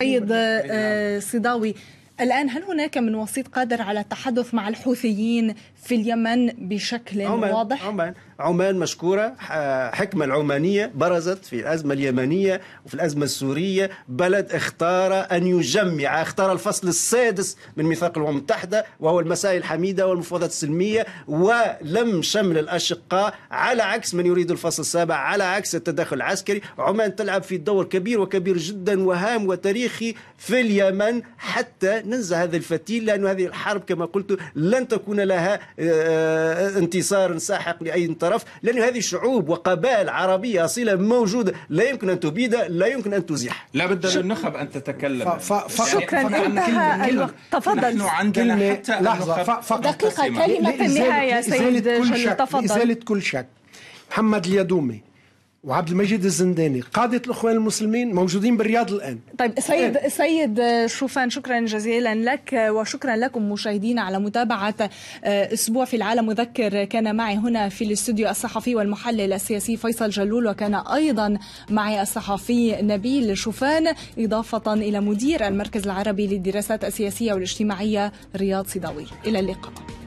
سيد صداوي، الآن هل هناك من وسيط قادر على التحدث مع الحوثيين في اليمن بشكل واضح؟ عمان مشكورة. حكمة العمانية برزت في الأزمة اليمنية وفي الأزمة السورية. بلد اختار أن يجمع، اختار الفصل السادس من ميثاق الأمم المتحدة وهو المسائل الحميدة والمفاوضات السلمية، ولم شمل الأشقاء على عكس من يريد الفصل السابع، على عكس التدخل العسكري. عمان تلعب في دور كبير وكبير جدا وهام وتاريخي في اليمن حتى ننزع هذا الفتيل، لأن هذه الحرب كما قلت لن تكون لها انتصار ساحق لأي طرف، لأن هذه شعوب وقبائل عربية أصيلة موجودة لا يمكن أن تبيد، لا يمكن أن تزيح. لا بد للنخب أن تتكلم. شكرا، انتهى الوقت. تفضل. نحن عندنا حتى لحظة دقيقة كلمة النهاية سيد جليل، تفضل. إزالة كل شك، محمد اليدومي وعبد المجيد الزنداني قادة الإخوان المسلمين موجودين بالرياض الآن. طيب سيد شوفان، شكرا جزيلا لك وشكرا لكم مشاهدينا على متابعة أسبوع في العالم. مذكر كان معي هنا في الاستوديو الصحفي والمحلل السياسي فيصل جلول، وكان أيضا معي الصحفي نبيل شوفان، إضافة إلى مدير المركز العربي للدراسات السياسية والاجتماعية رياض صداوي. إلى اللقاء.